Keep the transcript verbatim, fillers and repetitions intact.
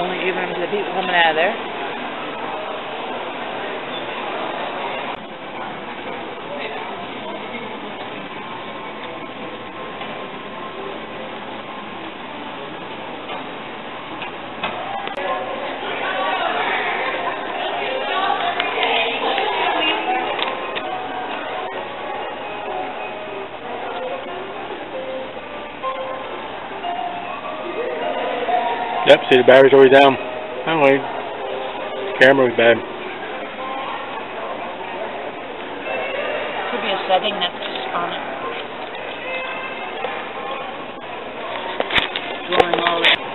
only giving them to the people coming out of there. Yep, see the battery's already down. Oh wait, the camera was bad. Could be a setting that's on it. Blowing all this.